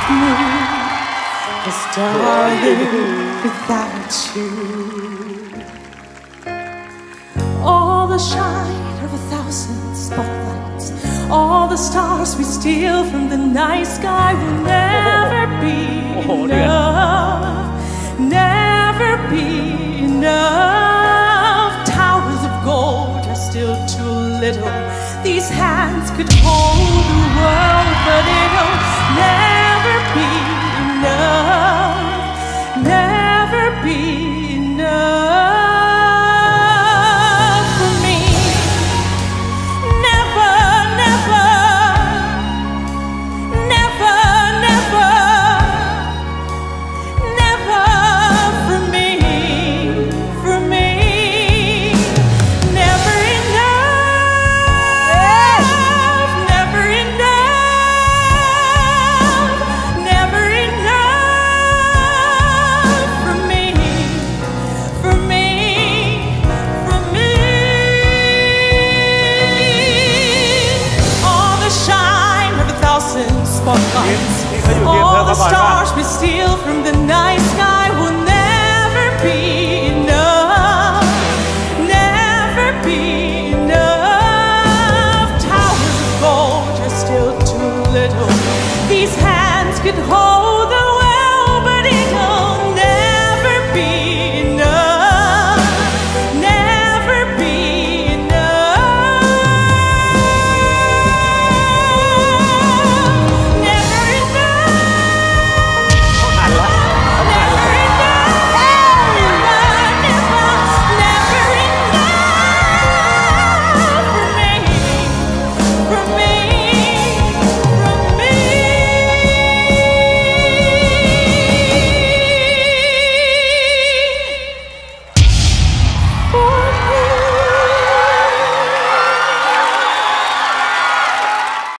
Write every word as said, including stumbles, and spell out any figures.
me, 'cause darling, without you, all the shine of a thousand spotlights, all the stars we steal from the night sky will never be enough, never be enough. Towers of gold are still too little. These hands could hold the world, but it'll never be enough, never be enough for me. Never, never, never, never, never for me, for me. Never enough, never enough, never enough for me, for me, for me. All the shine of a thousand spotlights, all the stars we steal from the night sky will never be enough, never be enough. Towers of gold are still too little. These hands could hold